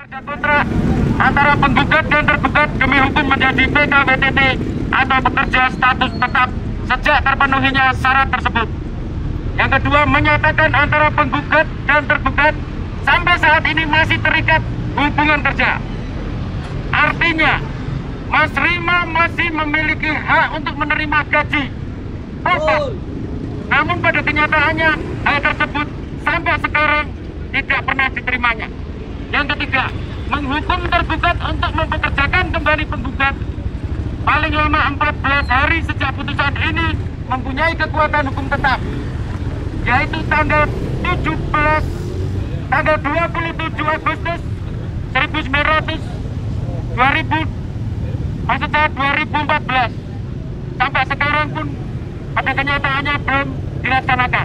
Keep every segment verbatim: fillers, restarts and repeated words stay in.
Kerja kontrak antara penggugat dan tergugat demi hukum menjadi P K W T T atau pekerja status tetap sejak terpenuhinya syarat tersebut. Yang kedua, menyatakan antara penggugat dan tergugat sampai saat ini masih terikat hubungan kerja. Artinya, Mas Rima masih memiliki hak untuk menerima gaji pokok. Namun pada kenyataannya hal tersebut sampai sekarang tidak pernah diterimanya. Yang ketiga, menghukum tergugat untuk mempekerjakan kembali penggugat paling lama empat belas hari sejak putusan ini mempunyai kekuatan hukum tetap, yaitu tanggal tujuh belas tanggal dua puluh tujuh Agustus seribu sembilan ratus dua ribu maksud saya dua ribu empat belas sampai sekarang pun pada kenyataannya belum dilaksanakan.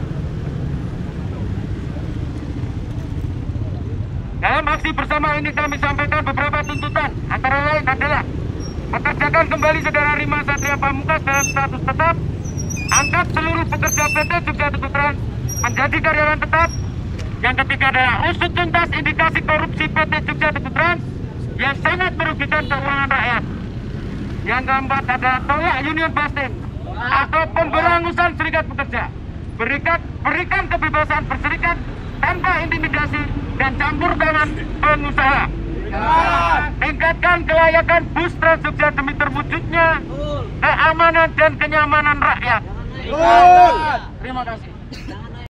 Dalam aksi bersama ini kami sampaikan beberapa tuntutan, antara lain adalah pekerjakan kembali Saudara Rima Satria Pamungkas dalam status tetap, angkat seluruh pekerja P T Jogja Trans menjadi karyawan tetap. Yang ketiga adalah usut tuntas indikasi korupsi P T Jogja Trans yang sangat merugikan keuangan rakyat. Yang keempat adalah tolak union busting atau pemberangusan serikat pekerja. Berikan, berikan kebebasan berserikat tanpa intimidasi dan campur tangan pengusaha. Tingkatkan kelayakan bus Trans Jogja demi terwujudnya keamanan dan kenyamanan rakyat. Terima kasih.